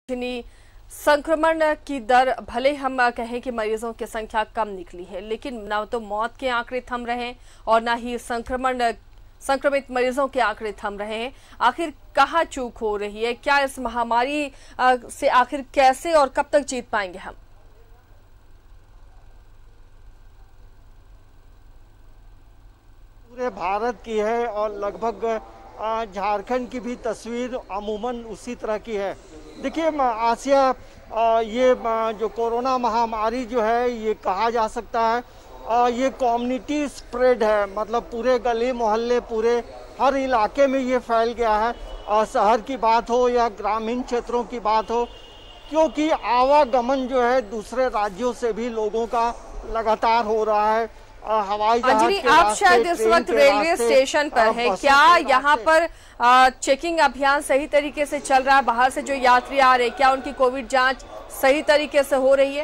संक्रमण की दर भले हम कहें कि मरीजों की संख्या कम निकली है, लेकिन ना तो मौत के आंकड़े थम रहे हैं और ना ही संक्रमित मरीजों के आंकड़े थम रहे हैं। आखिर कहाँ चूक हो रही है? क्या इस महामारी से आखिर कैसे और कब तक जीत पाएंगे हम? पूरे भारत की है और लगभग झारखंड की भी तस्वीर अमूमन उसी तरह की है। देखिए आसिया, ये जो कोरोना महामारी जो है ये कहा जा सकता है ये कम्युनिटी स्प्रेड है, मतलब पूरे गली मोहल्ले पूरे हर इलाके में ये फैल गया है। शहर की बात हो या ग्रामीण क्षेत्रों की बात हो, क्योंकि आवागमन जो है दूसरे राज्यों से भी लोगों का लगातार हो रहा है। हवाई जहाज आप शायद इस वक्त रेलवे स्टेशन पर है, क्या यहाँ पर चेकिंग अभियान सही तरीके से चल रहा है? बाहर से जो यात्री आ रहे हैं, क्या उनकी कोविड जांच सही तरीके से हो रही है?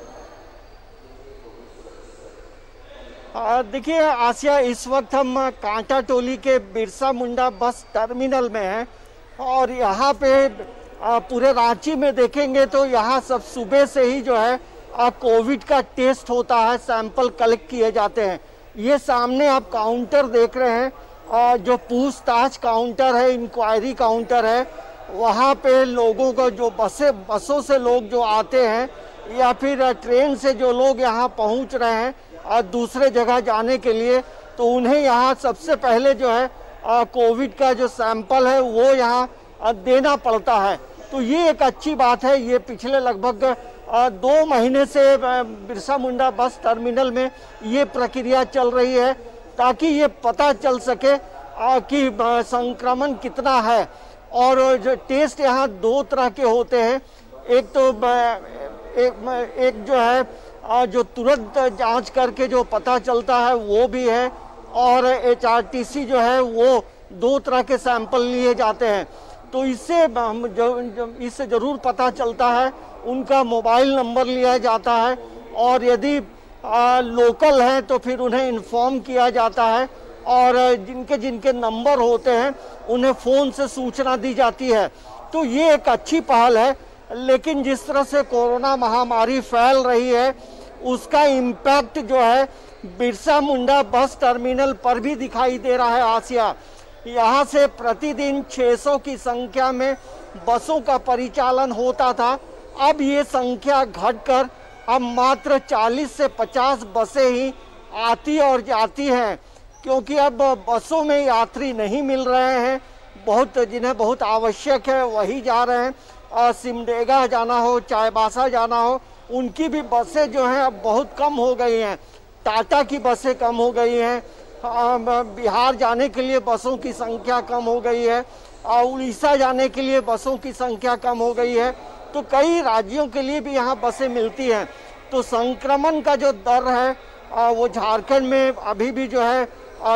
देखिए आसिया, इस वक्त हम कांटा टोली के बिरसा मुंडा बस टर्मिनल में हैं और यहाँ पे पूरे रांची में देखेंगे तो यहाँ सब सुबह से ही जो है कोविड का टेस्ट होता है, सैंपल कलेक्ट किए जाते हैं। ये सामने आप काउंटर देख रहे हैं, जो पूछताछ काउंटर है, इंक्वायरी काउंटर है। वहाँ पे लोगों को जो बसों से लोग जो आते हैं या फिर ट्रेन से जो लोग यहाँ पहुँच रहे हैं और दूसरे जगह जाने के लिए, तो उन्हें यहाँ सबसे पहले जो है कोविड का जो सैंपल है वो यहाँ देना पड़ता है। तो ये एक अच्छी बात है। ये पिछले लगभग 2 महीने से बिरसा मुंडा बस टर्मिनल में ये प्रक्रिया चल रही है ताकि ये पता चल सके कि संक्रमण कितना है। और जो टेस्ट यहाँ 2 तरह के होते हैं, एक तो एक जो है जो तुरंत जांच करके जो पता चलता है वो भी है, और HRTC जो है वो 2 तरह के सैंपल लिए जाते हैं। तो इससे इससे ज़रूर पता चलता है, उनका मोबाइल नंबर लिया जाता है और यदि लोकल हैं तो फिर उन्हें इन्फॉर्म किया जाता है और जिनके नंबर होते हैं उन्हें फ़ोन से सूचना दी जाती है। तो ये एक अच्छी पहल है, लेकिन जिस तरह से कोरोना महामारी फैल रही है उसका इम्पैक्ट जो है बिरसा मुंडा बस टर्मिनल पर भी दिखाई दे रहा है। आसिया, यहाँ से प्रतिदिन 600 की संख्या में बसों का परिचालन होता था, अब ये संख्या घटकर अब मात्र 40 से 50 बसें ही आती और जाती हैं, क्योंकि अब बसों में यात्री नहीं मिल रहे हैं। जिन्हें बहुत आवश्यक है वही जा रहे हैं। सिमडेगा जाना हो, चाईबासा जाना हो, उनकी भी बसें जो हैं अब बहुत कम हो गई हैं। टाटा की बसें कम हो गई हैं, बिहार जाने के लिए बसों की संख्या कम हो गई है, उड़ीसा जाने के लिए बसों की संख्या कम हो गई है। तो कई राज्यों के लिए भी यहाँ बसें मिलती हैं। तो संक्रमण का जो दर है वो झारखंड में अभी भी जो है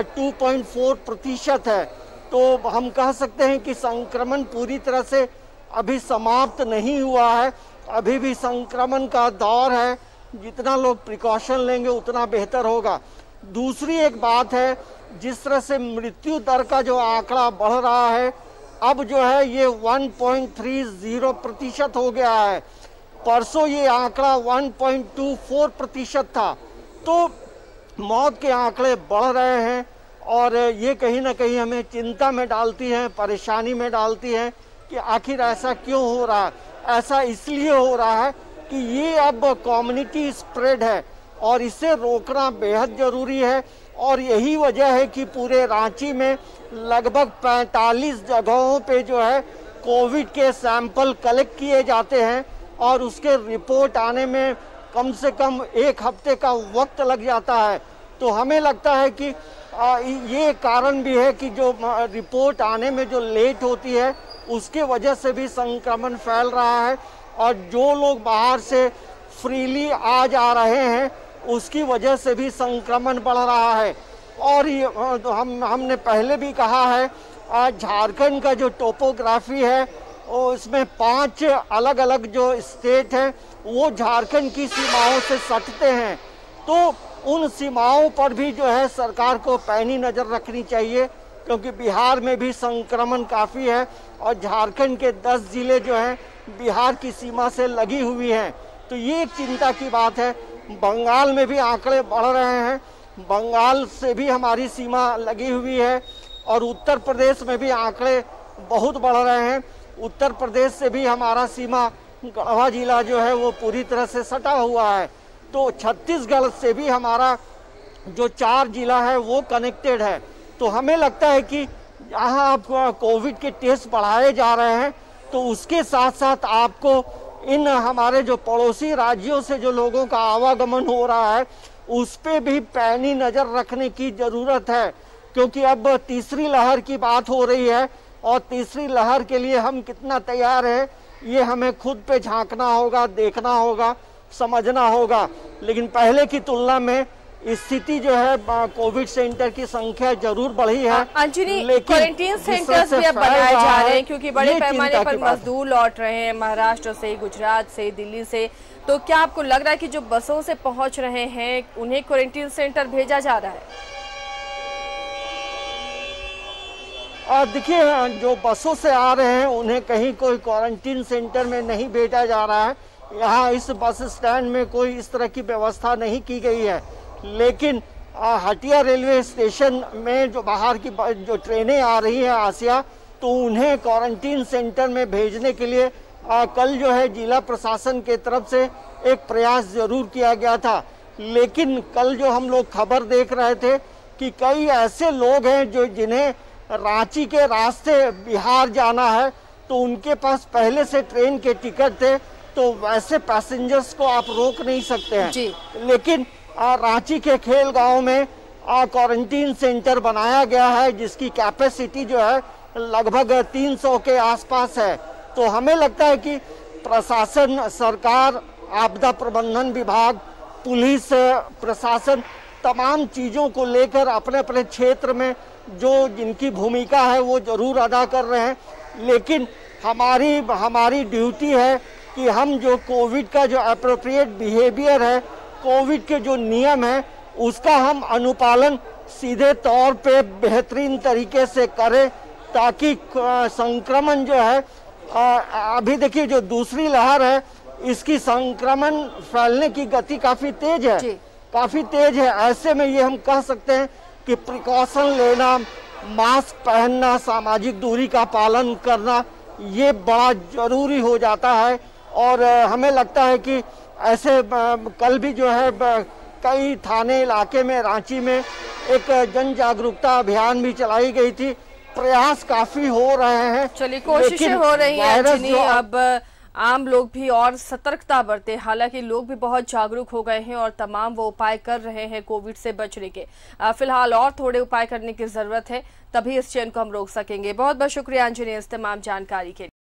2.4% है। तो हम कह सकते हैं कि संक्रमण पूरी तरह से अभी समाप्त नहीं हुआ है, अभी भी संक्रमण का दौर है। जितना लोग प्रिकॉशन लेंगे उतना बेहतर होगा। दूसरी एक बात है, जिस तरह से मृत्यु दर का जो आंकड़ा बढ़ रहा है, अब जो है ये 1.30% हो गया है। परसों ये आंकड़ा 1.24% था। तो मौत के आंकड़े बढ़ रहे हैं और ये कहीं ना कहीं हमें चिंता में डालती हैं, परेशानी में डालती हैं कि आखिर ऐसा क्यों हो रहा है। ऐसा इसलिए हो रहा है कि ये अब कम्युनिटी स्प्रेड है और इसे रोकना बेहद ज़रूरी है। और यही वजह है कि पूरे रांची में लगभग 45 जगहों पे जो है कोविड के सैंपल कलेक्ट किए जाते हैं और उसके रिपोर्ट आने में कम से कम 1 हफ्ते का वक्त लग जाता है। तो हमें लगता है कि ये कारण भी है कि जो रिपोर्ट आने में जो लेट होती है उसके वजह से भी संक्रमण फैल रहा है, और जो लोग बाहर से फ्रीली आ जा रहे हैं उसकी वजह से भी संक्रमण बढ़ रहा है। और ये हमने पहले भी कहा है, झारखंड का जो टोपोग्राफी है उसमें 5 अलग अलग जो स्टेट हैं वो झारखंड की सीमाओं से सटते हैं। तो उन सीमाओं पर भी जो है सरकार को पैनी नज़र रखनी चाहिए, क्योंकि बिहार में भी संक्रमण काफ़ी है और झारखंड के 10 जिले जो हैं बिहार की सीमा से लगी हुई हैं। तो ये एक चिंता की बात है। बंगाल में भी आंकड़े बढ़ रहे हैं, बंगाल से भी हमारी सीमा लगी हुई है और उत्तर प्रदेश में भी आंकड़े बहुत बढ़ रहे हैं। उत्तर प्रदेश से भी हमारा सीमा गढ़वा जिला जो है वो पूरी तरह से सटा हुआ है। तो छत्तीसगढ़ से भी हमारा जो 4 जिला है वो कनेक्टेड है। तो हमें लगता है कि यहाँ आप कोविड के टेस्ट बढ़ाए जा रहे हैं, तो उसके साथ साथ आपको इन हमारे जो पड़ोसी राज्यों से जो लोगों का आवागमन हो रहा है उस पे भी पैनी नज़र रखने की ज़रूरत है, क्योंकि अब तीसरी लहर की बात हो रही है और तीसरी लहर के लिए हम कितना तैयार हैं ये हमें खुद पे झांकना होगा, देखना होगा, समझना होगा। लेकिन पहले की तुलना में स्थिति जो है कोविड सेंटर की संख्या जरूर बढ़ी है। लेकिन क्वारंटीन सेंटर्स भी अब बनाए जा रहे हैं, क्योंकि बड़े पैमाने पर मजदूर लौट रहे हैं महाराष्ट्र से, गुजरात से, दिल्ली से। तो क्या आपको लग रहा है कि जो बसों से पहुंच रहे हैं उन्हें क्वारंटीन सेंटर भेजा जा रहा है? देखिए, जो बसों से आ रहे हैं उन्हें कहीं कोई क्वारंटीन सेंटर में नहीं भेजा जा रहा है। यहाँ इस बस स्टैंड में कोई इस तरह की व्यवस्था नहीं की गई है। लेकिन हटिया रेलवे स्टेशन में जो बाहर की जो ट्रेनें आ रही हैं आसिया, तो उन्हें क्वारंटीन सेंटर में भेजने के लिए कल जो है जिला प्रशासन के तरफ से एक प्रयास जरूर किया गया था। लेकिन कल जो हम लोग खबर देख रहे थे कि कई ऐसे लोग हैं जो जिन्हें रांची के रास्ते बिहार जाना है, तो उनके पास पहले से ट्रेन के टिकट थे, तो वैसे पैसेंजर्स को आप रोक नहीं सकते हैं जी। लेकिन रांची के खेल गांव में क्वारंटीन सेंटर बनाया गया है जिसकी कैपेसिटी जो है लगभग 300 के आसपास है। तो हमें लगता है कि प्रशासन, सरकार, आपदा प्रबंधन विभाग, पुलिस प्रशासन तमाम चीज़ों को लेकर अपने अपने क्षेत्र में जो जिनकी भूमिका है वो जरूर अदा कर रहे हैं। लेकिन हमारी ड्यूटी है कि हम जो कोविड का जो एप्रोप्रिएट बिहेवियर है, कोविड के जो नियम है, उसका हम अनुपालन सीधे तौर पे बेहतरीन तरीके से करें, ताकि संक्रमण जो है अभी देखिए जो दूसरी लहर है इसकी संक्रमण फैलने की गति काफ़ी तेज है, काफ़ी तेज है। ऐसे में ये हम कह सकते हैं कि प्रिकॉशन लेना, मास्क पहनना, सामाजिक दूरी का पालन करना ये बड़ा जरूरी हो जाता है। और हमें लगता है कि ऐसे कल भी जो है कई थाने इलाके में, रांची में एक जन जागरूकता अभियान भी चलाई गई थी। प्रयास काफी हो रहे हैं, चलिए कोशिशें हो रही हैं। अब आम लोग भी और सतर्कता बरते। हालांकि लोग भी बहुत जागरूक हो गए हैं और तमाम वो उपाय कर रहे हैं कोविड से बचने के। फिलहाल और थोड़े उपाय करने की जरूरत है, तभी इस चेन को हम रोक सकेंगे। बहुत बहुत शुक्रिया अंजनी इस तमाम जानकारी के लिए।